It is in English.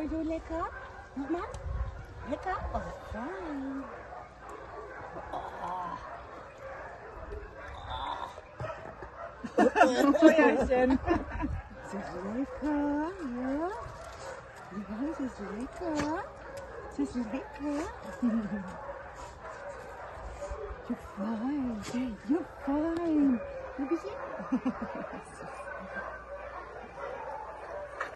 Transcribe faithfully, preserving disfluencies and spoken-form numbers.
you lekker? Nogmaals? Lekker? Oh, fijn. Oh. Oh ja, Shen. Ze is lekker, ja? Ja, ze is lekker. Ze is lekker. You're fine. You're fine. Let me see.